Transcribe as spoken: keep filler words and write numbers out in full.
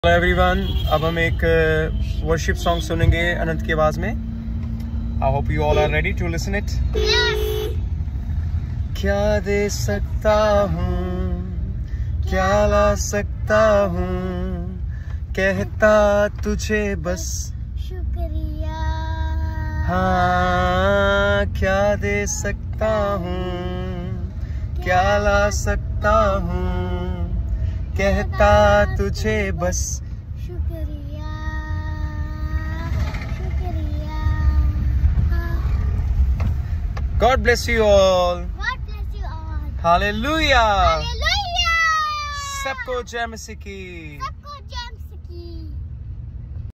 Hello everyone, अब हम एक वर्शिप सॉन्ग सुनेंगे अनंत की आवाज में। I hope you all are ready to listen it. क्या दे सकता हूँ, क्या ला सकता हूँ, कहता तुझे बस शुक्रिया। हाँ, क्या दे सकता हूँ, क्या ला सकता हूँ, कहता तुझे बस शुक्रिया शुक्रिया। God bless you all. God bless you all. Hallelujah. Hallelujah. सबको जय मसीह की।